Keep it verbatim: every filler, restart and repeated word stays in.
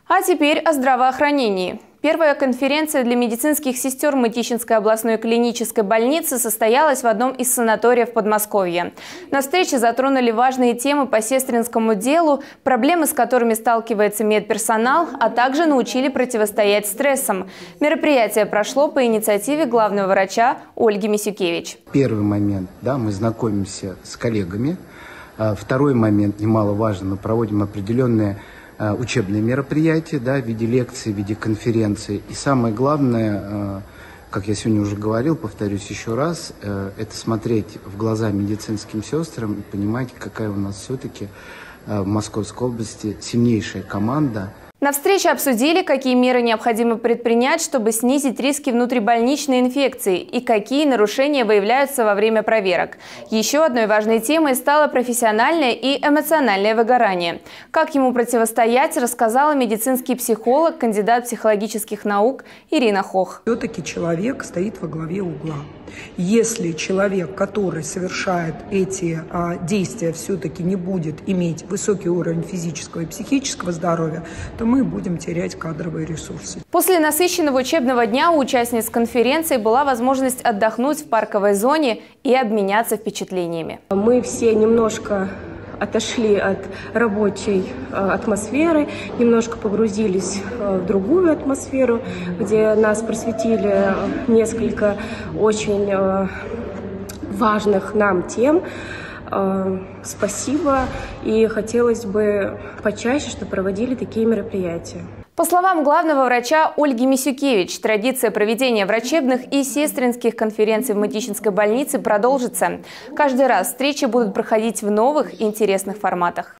А теперь о здравоохранении. Первая конференция для медицинских сестер Мытищинской областной клинической больницы состоялась в одном из санаториев Подмосковья. На встрече затронули важные темы по сестринскому делу, проблемы, с которыми сталкивается медперсонал, а также научили противостоять стрессам. Мероприятие прошло по инициативе главного врача Ольги Мисюкевич. Первый момент, да, мы знакомимся с коллегами. Второй момент, немаловажно, мы проводим определенные учебные мероприятия, да, в виде лекций, в виде конференций. И самое главное, как я сегодня уже говорил, повторюсь еще раз, это смотреть в глаза медицинским сестрам и понимать, какая у нас все-таки в Московской области сильнейшая команда. На встрече обсудили, какие меры необходимо предпринять, чтобы снизить риски внутрибольничной инфекции и какие нарушения выявляются во время проверок. Еще одной важной темой стало профессиональное и эмоциональное выгорание. Как ему противостоять, рассказала медицинский психолог, кандидат психологических наук Ирина Хох. Все-таки человек стоит во главе угла. Если человек, который совершает эти а, действия, все-таки не будет иметь высокий уровень физического и психического здоровья, то мы будем терять кадровые ресурсы. После насыщенного учебного дня у участниц конференции была возможность отдохнуть в парковой зоне и обменяться впечатлениями. Мы все немножко отошли от рабочей атмосферы, немножко погрузились в другую атмосферу, где нас просветили несколько очень важных нам тем. Спасибо, и хотелось бы почаще, чтобы проводили такие мероприятия. По словам главного врача Ольги Мисюкевич, традиция проведения врачебных и сестринских конференций в Мытищинской больнице продолжится. Каждый раз встречи будут проходить в новых интересных форматах.